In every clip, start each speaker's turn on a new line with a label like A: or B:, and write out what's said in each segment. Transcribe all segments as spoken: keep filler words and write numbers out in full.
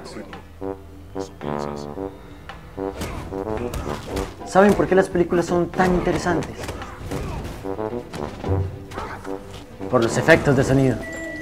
A: ¿Saben por qué las películas son tan interesantes? Por los efectos de sonido.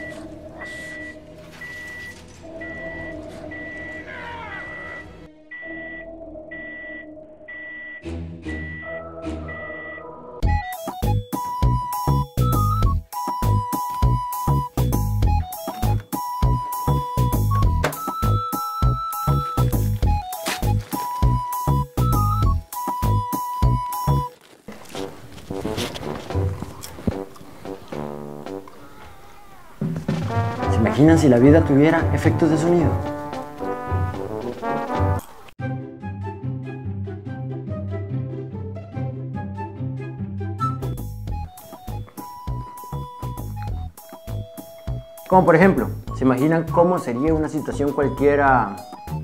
A: ¿Se imaginan si la vida tuviera efectos de sonido? Como por ejemplo, ¿se imaginan cómo sería una situación cualquiera,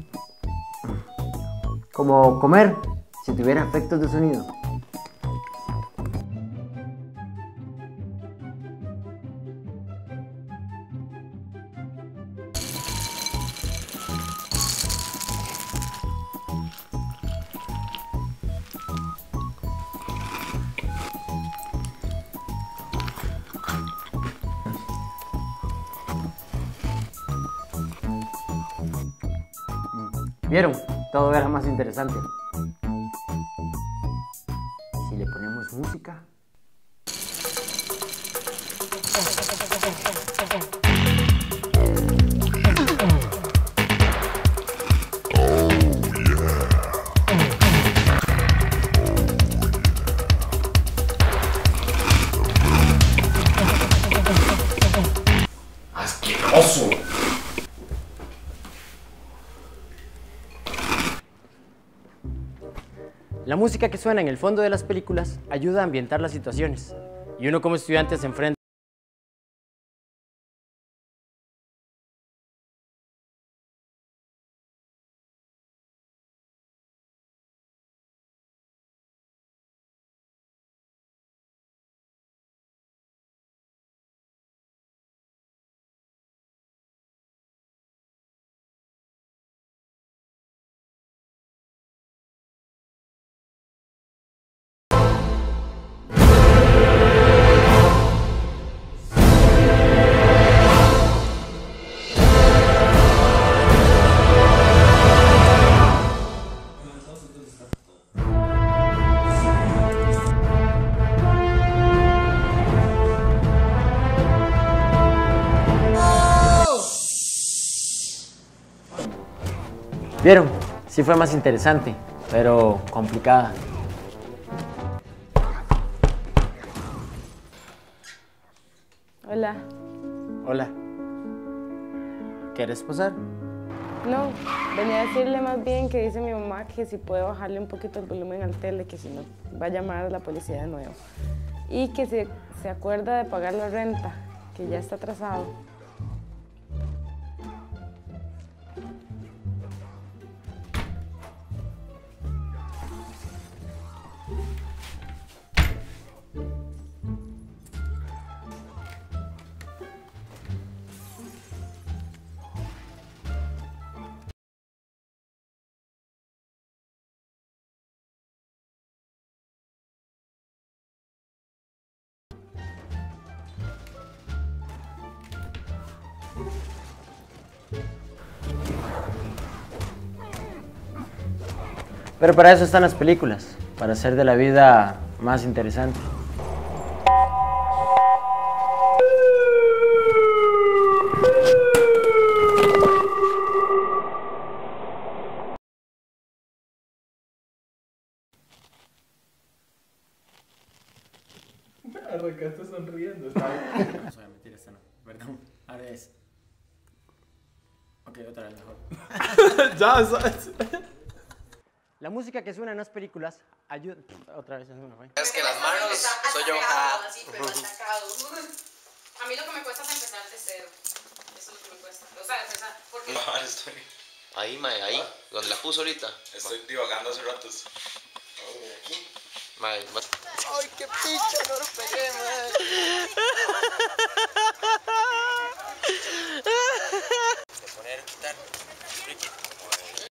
A: como comer, si tuviera efectos de sonido? ¿Vieron? Todo era más interesante. Si le ponemos música.
B: ¡Asqueroso!
A: La música que suena en el fondo de las películas ayuda a ambientar las situaciones, y uno como estudiante se enfrenta ¿Vieron? Sí fue más interesante, pero complicada.
C: Hola.
A: Hola. ¿Quieres posar?
C: No, venía a decirle más bien que dice mi mamá que si puede bajarle un poquito el volumen al tele, que si no va a llamar a la policía de nuevo. Y que se, se acuerda de pagar la renta, que ya está atrasado.
A: Pero para eso están las películas, para hacer de la vida más interesante.
B: Arrancaste sonriendo.
A: No, soy mentira, esta no. Perdón. Ahora es. Ok, otra vez mejor.
B: Ya, ¿sabes?
A: La música que suena en las películas ayuda. Otra vez es una, ¿no?
D: Es que las manos soy yo.
E: Así, pero atacado. A mí lo que me cuesta es empezar de cero. Eso es lo que me cuesta. O sea, empezar. Porque...
D: No, estoy. Ahí, mae, ahí. Donde la puso ahorita.
B: Estoy divagando hace ratos.
D: Aquí. Mae, mae. Ay, qué picha, no lo pegué, mae. Se pone Poner, quitar. Ricky.